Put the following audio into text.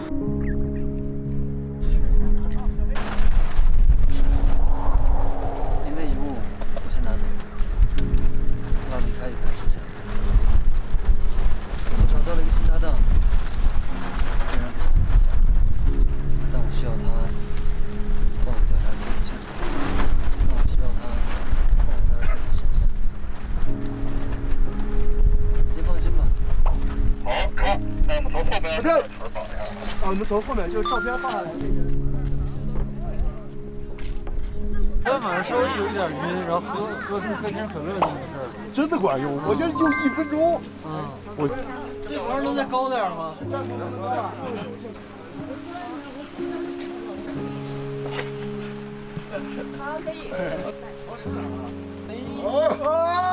您的遗物我先拿走，要离开也开始前，我找到了一个新搭档，虽然给他留下，但我需要他帮我调查这个清楚，但我需要他帮我调查这个真相。您放心吧。 好，看，那我们从后边。 对。啊，我们从后面就是照片放下来这个。 昨天晚上稍微有一点晕，然后喝瓶可乐就没事了。 真的管用，我觉得就1分钟。 嗯，我这玩意儿能再高点吗？ 好，可以。 哦。